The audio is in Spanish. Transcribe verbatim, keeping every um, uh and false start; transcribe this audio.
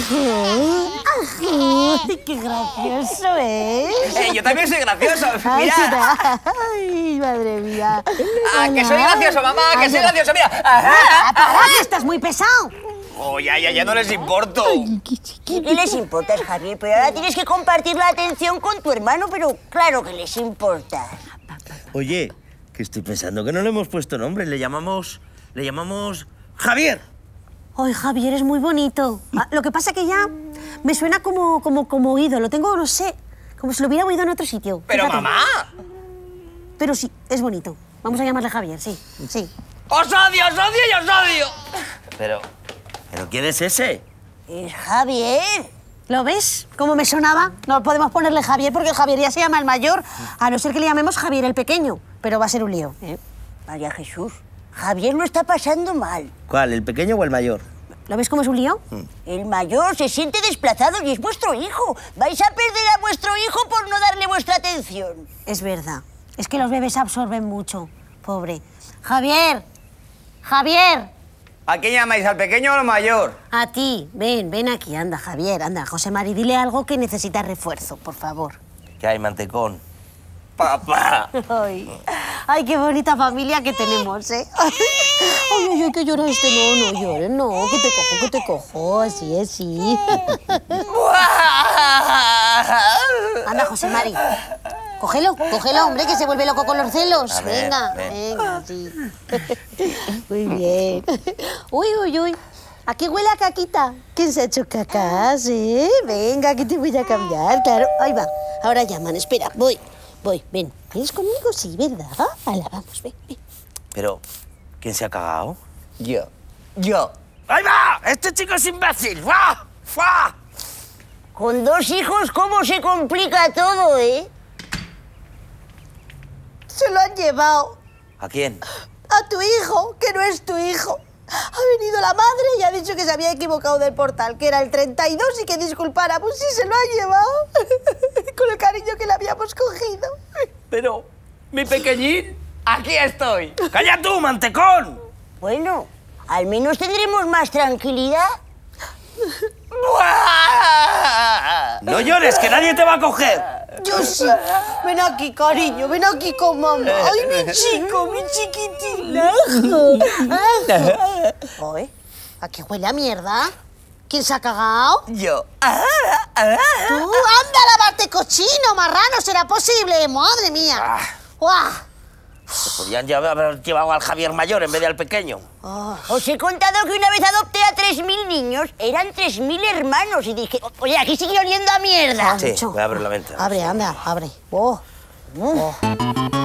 ¡Qué gracioso es! Eh, yo también soy gracioso. Ay, Mira. Ay, madre mía. Ah, que soy gracioso, mamá, que Ay, soy no. gracioso. Mira. ¡Para, para, que estás muy pesado! Oh, ya, ya, ya no les importo. Ay, qué chiquito. ¿Qué les importa, Javier? Pero ahora tienes que compartir la atención con tu hermano, pero claro que les importa. Oye, que estoy pensando que no le hemos puesto nombre. Le llamamos... Le llamamos... Javier. Ay, Javier, es muy bonito. Ah, Lo que pasa que ya me suena como, como, como oído. Lo tengo, no sé, como si lo hubiera oído en otro sitio. Pero, Fíjate. mamá. Pero sí, es bonito. Vamos a llamarle Javier, sí, sí. ¡Os odio, os odio y os odio! Pero... ¿Pero quién es ese? Es Javier. ¿Lo ves? ¿Cómo me sonaba? No podemos ponerle Javier porque el Javier ya se llama el mayor, a no ser que le llamemos Javier el pequeño. Pero va a ser un lío, ¿eh? María Jesús, Javier lo está pasando mal. ¿Cuál, el pequeño o el mayor? ¿Lo ves cómo es un lío? El mayor se siente desplazado y es vuestro hijo. Vais a perder a vuestro hijo por no darle vuestra atención. Es verdad. Es que los bebés absorben mucho. Pobre. Javier. Javier. ¿A quién llamáis, al pequeño o al mayor? A ti. Ven, ven aquí. Anda, Javier. Anda, José Mari, dile algo que necesita refuerzo, por favor. ¿Qué hay, mantecón? Papá. Ay, ay, qué bonita familia que tenemos, ¿eh? Ay, ay, ay, que llora este. No, no llores, no. Que te cojo, que te cojo. Así, así. Anda, José Mari. Cógelo, cógelo, hombre, que se vuelve loco con los celos. A ver, venga, ven. venga, sí. Muy bien. Uy, uy, uy. ¿A qué huele a caquita? ¿Quién se ha hecho cacas, eh? Venga, que te voy a cambiar, claro. Ahí va. Ahora llaman, espera, voy, voy, ven. ¿Vienes conmigo? Sí, ¿verdad? Hala, vamos, ven, ven. Pero... ¿quién se ha cagado? Yo. Yo. ¡Ahí va! ¡Este chico es imbécil! ¡Fua! ¡Fua! Con dos hijos, ¿cómo se complica todo, eh? Se lo han llevado. ¿A quién? A tu hijo, que no es tu hijo. Ha venido la madre y ha dicho que se había equivocado del portal, que era el treinta y dos y que disculpara. Pues sí, se lo ha llevado. Con el cariño que le habíamos cogido. Pero, mi pequeñín, aquí estoy. ¡Calla tú, mantecón! Bueno, al menos tendremos más tranquilidad. No llores, que nadie te va a coger. Yo sí. Ven aquí, cariño, ven aquí con mamá. Ay, mi chico, mi chiquitín. Oye, ¿a qué huele a mierda? ¿Quién se ha cagado? Yo. ¡Tú! ¡Anda a lavarte, cochino, marrano! ¿Será posible? ¡Madre mía! ¡Guau! Se podían ya haber llevado al Javier mayor en vez de al pequeño. Oh. Os he contado que una vez adopté a tres mil niños. Eran tres mil hermanos y dije, oye, aquí sigue oliendo a mierda. Sí, Mucho. voy a abrir la ventana. Abre, anda, abre. Oh. Oh.